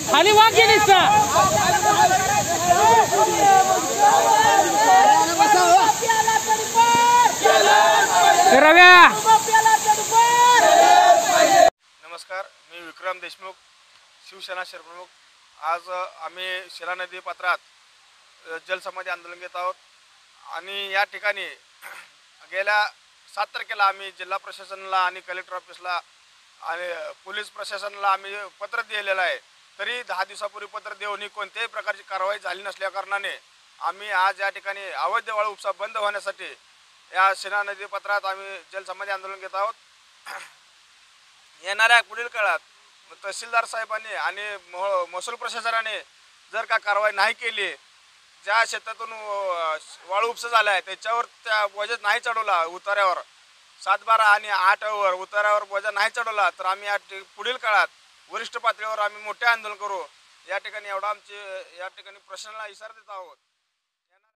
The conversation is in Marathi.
खाली वांगे निसता रव्या। नमस्कार, मी विक्रम देशमुख, शिवसेना शहरप्रमुख। आज आम्ही शिला नदी पात्रात जलसमाधी आंदोलन घेत आहोत आणि या ठिकाणी गेल्या 7 तारखेला आम्ही जिल्हा प्रशासनाला आणि कलेक्टर ऑफिसला आणि पोलीस प्रशासनाला आम्ही पत्र दिलेलं आहे। तरी 10 दिवसापूर्वी पत्र देऊनही कोणत्याही प्रकारची कारवाई झाली नसल्या कारणाने आम्ही आज या ठिकाणी अवैध वाळू उपसा बंद होण्यासाठी या शिला नदी पात्रात आम्ही जलसमाधी आंदोलन घेत आहोत। येणाऱ्या पुढील काळात तहसीलदार साहेबांनी आणि महसूल प्रशासनाने जर का कारवाई नाही केली, ज्या शेतातून वाळू उपसा झाला आहे त्याच्यावर त्या बोजा नाही चढवला, उतार्यावर 7, 12 आणि 8 वर उतार्यावर बोजा नाही चढवला तर आम्ही पुढील काळात वरिष्ठ पातळीवर आम्ही मोठे आंदोलन करू। या ठिकाणी एवढा आमचे या ठिकाणी प्रशासनाला इशारा देत आहोत।